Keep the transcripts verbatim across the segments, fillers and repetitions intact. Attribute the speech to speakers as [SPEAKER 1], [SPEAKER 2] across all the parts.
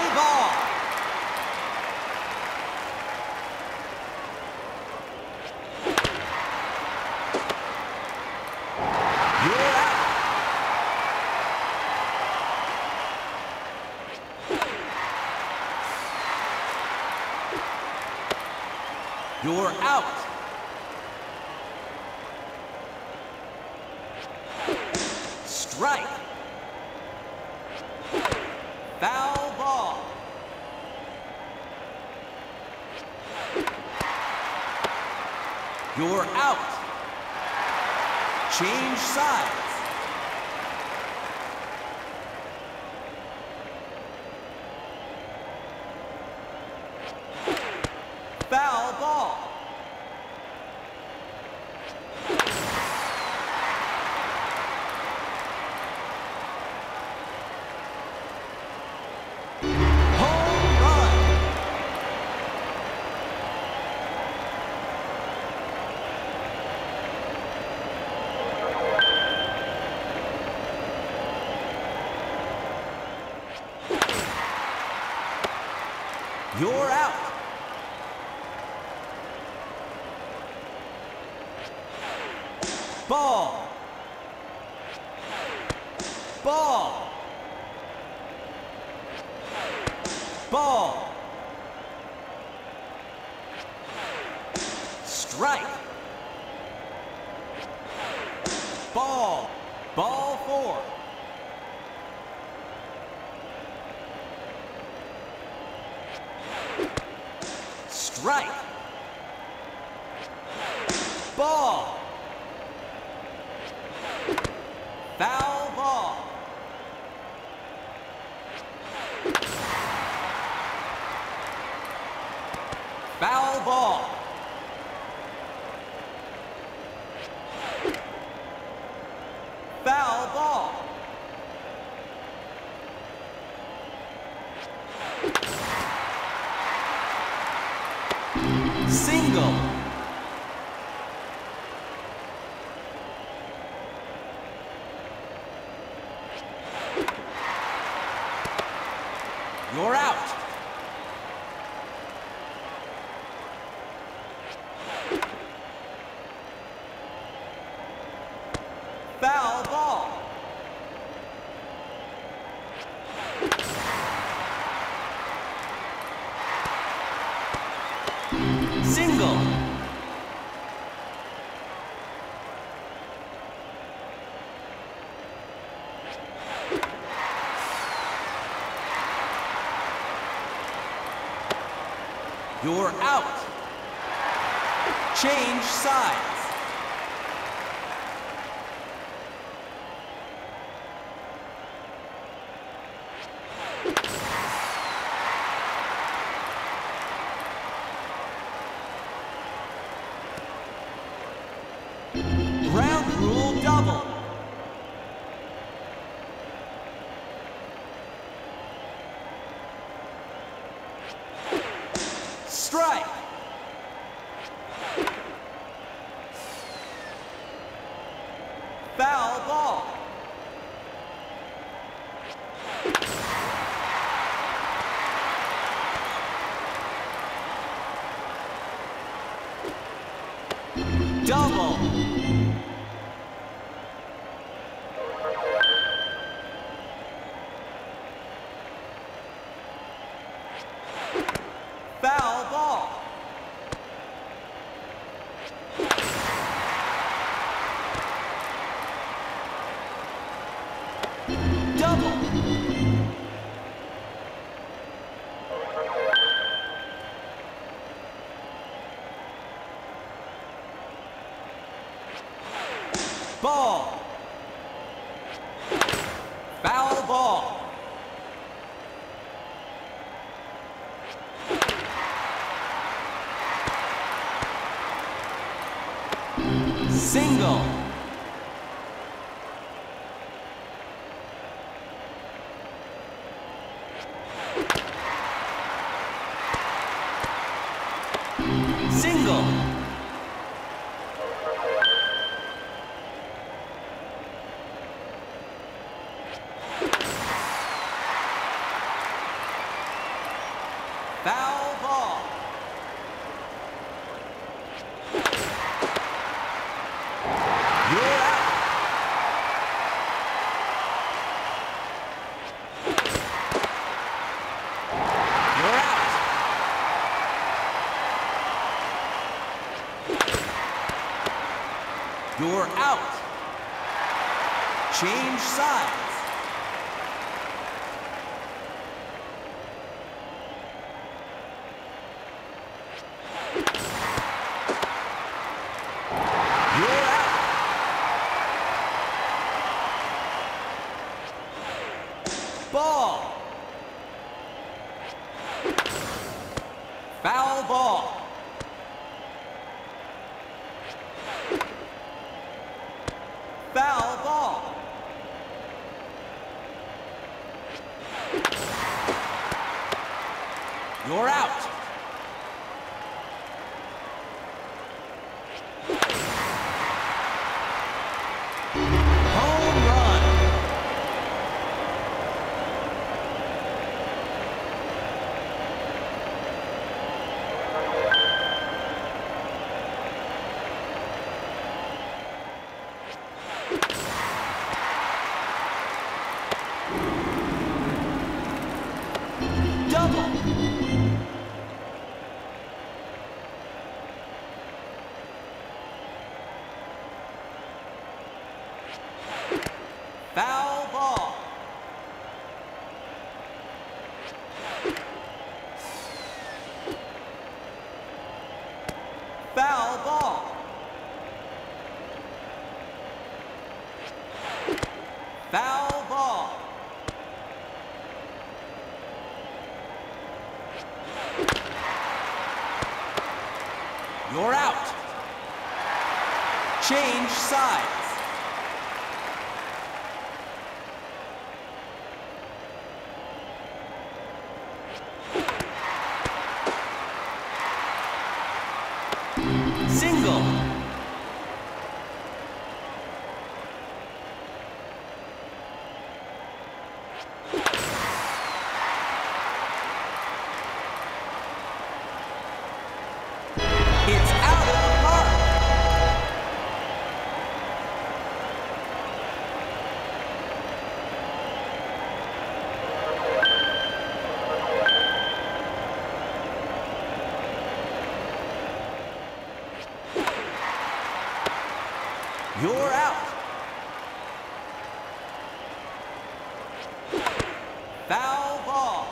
[SPEAKER 1] ball. You're out. You're out. Strike. Foul ball. You're out. Change sides. Foul ball. Home run. You're out. Ball. Ball. Ball. Strike. Ball. Ball four. Strike. Ball. Foul ball. Foul ball. Foul ball. Single. You're out. Foul ball. Single. You're out. Change sides. Ground rule double. Strike. Foul ball. Double. Foul ball. Double. Ball. Foul ball. Single. Single. You're out. Change sides. You're out. Ball. Foul ball. Foul ball. You're out. Home run. Double. Foul ball. Foul ball. Foul ball. You're out. Change sides. Single. It's out of the park. You're out. Foul ball.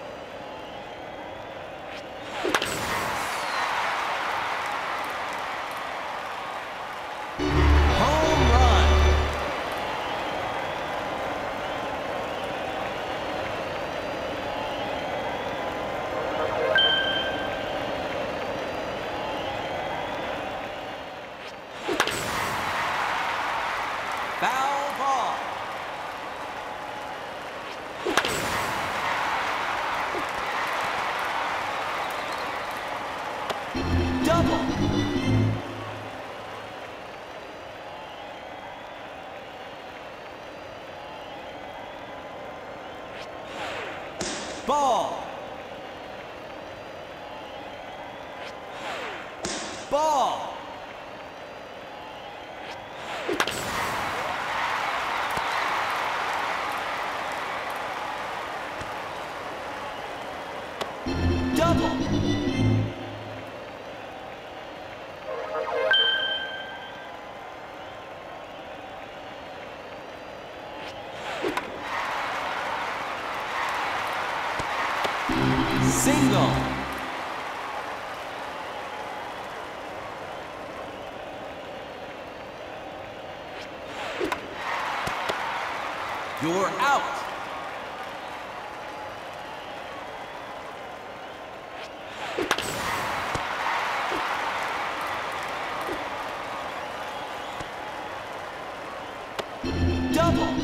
[SPEAKER 1] Home run. Foul ball. Double. Ball. Ball. Double. Single. You're out. Double.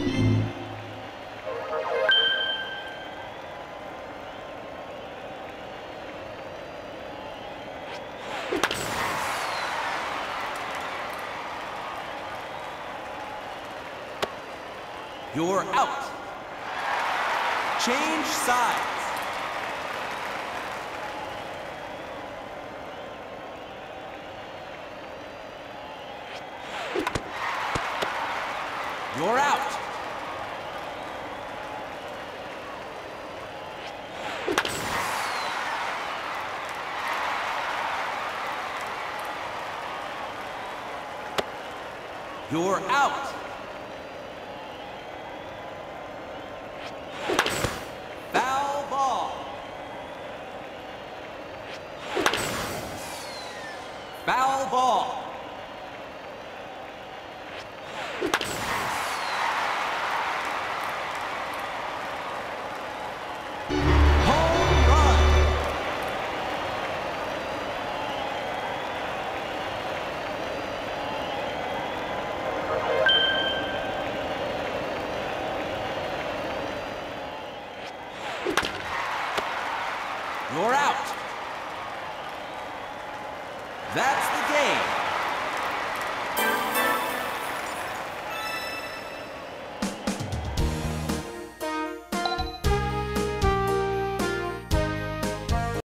[SPEAKER 1] You're out. Change sides. You're out. You're out. Foul ball. Foul ball. Home run. You're out. That's the game.